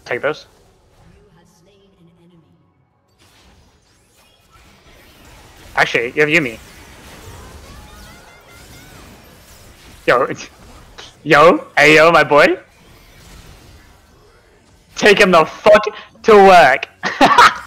take those. Actually, you have Yumi. Yo, yo, hey yo, my boy. Take him the fuck to work.